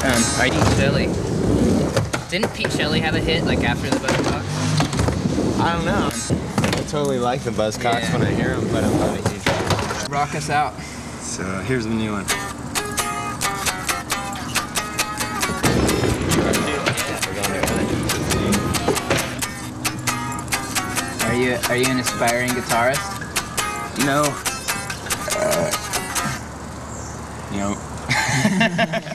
Are you Shelley? Didn't Shelley have a hit like after the Buzzcocks? I don't know. I totally like the Buzzcocks when I hear them, but I'm not a huge fan. Rock us out. So here's the new one. Are you an aspiring guitarist? No. No.